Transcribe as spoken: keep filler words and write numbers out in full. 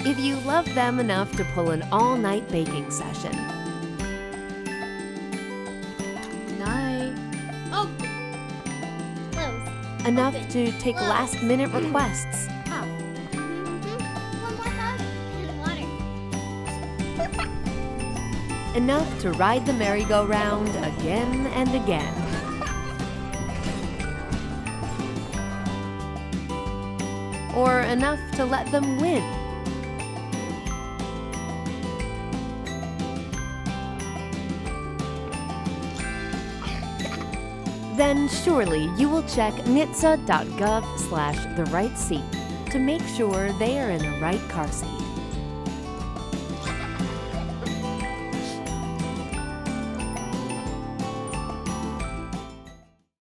if you love them enough to pull an all-night baking session. Night. Oh. Close. Enough Open. to take Close. last-minute requests. Off. Mm-hmm. One more hug and water. Enough to ride the merry-go-round again and again. Or enough to let them win. Then surely you will check nhtsa dot gov slash the right seat to make sure they are in the right car seat.